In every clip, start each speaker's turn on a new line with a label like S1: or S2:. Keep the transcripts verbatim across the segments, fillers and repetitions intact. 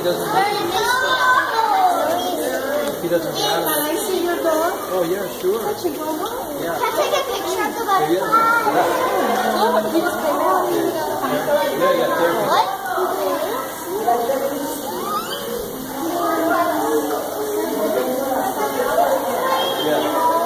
S1: doesn't have it. He doesn't have it.
S2: Can I see your dog?
S1: Oh, yeah, sure.
S2: Can you go home?
S1: Yeah.
S3: Can I take a picture of the butterfly?
S1: Yeah,
S2: Oh, he just came out.
S1: yeah, yeah. There.
S3: What?
S1: Yeah.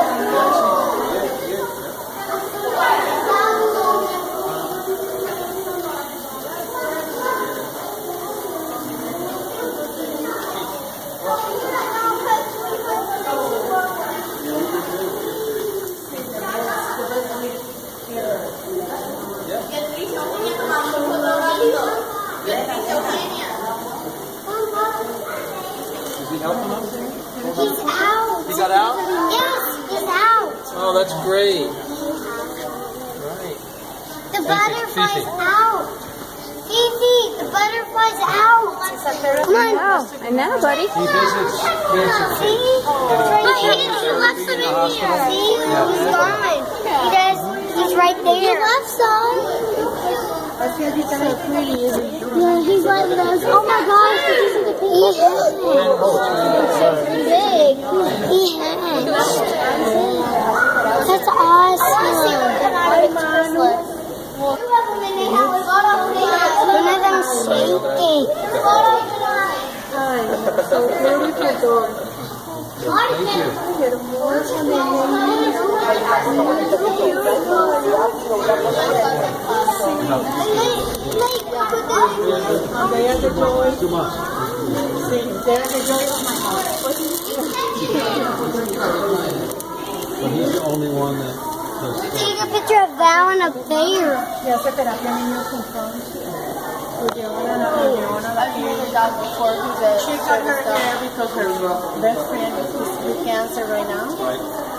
S1: Is he helping us?
S3: He's out.
S1: He got out?
S3: Yes, he's out.
S1: Oh, that's great. Right.
S3: The
S1: Fifi,
S3: butterfly's
S1: Fifi.
S3: out. Fifi, the butterfly's out. Come on.
S4: Oh, I know, buddy.
S1: He visits cancer
S3: See? Look, he, he left some in here. See? He's gone. He does. He's right there. He left some.
S2: I feel he's so pretty, isn't he?
S3: Yeah, he's like those. Oh my gosh, this is the he has. Big. He has. That's awesome. One of them shaking.
S2: So beautiful dog.
S1: Thank you.
S2: They are the joy.
S1: Too much.
S2: See, they're the joy of my heart.
S1: But he's the only one that does
S3: Take a picture of that one up there.
S2: Ya hace terapia niños con cáncer. Lo llevan a la llevan a la clínica. She got her hair because her best friend is with cancer right now.
S1: right.